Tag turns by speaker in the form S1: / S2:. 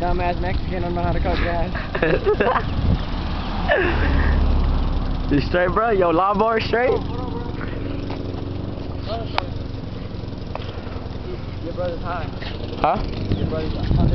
S1: dumbass Mexican don't know how to cook gas.
S2: You straight, bro? Yo, lawnmower straight?
S1: Hold on, bro. Your brother's high.
S2: Huh?
S1: Your brother's high.